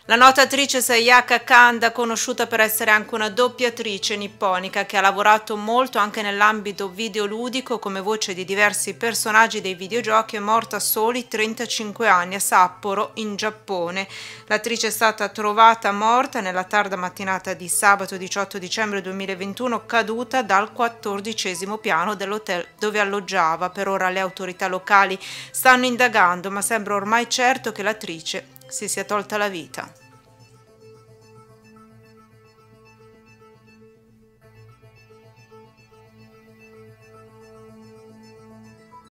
La nota attrice Sayaka Kanda, conosciuta per essere anche una doppiatrice nipponica che ha lavorato molto anche nell'ambito videoludico come voce di diversi personaggi dei videogiochi, è morta a soli 35 anni a Sapporo, in Giappone. L'attrice è stata trovata morta nella tarda mattinata di sabato 18 dicembre 2021, caduta dal 14° piano dell'hotel dove alloggiava. Per ora le autorità locali stanno indagando, ma sembra ormai certo che l'attrice si sia tolta la vita.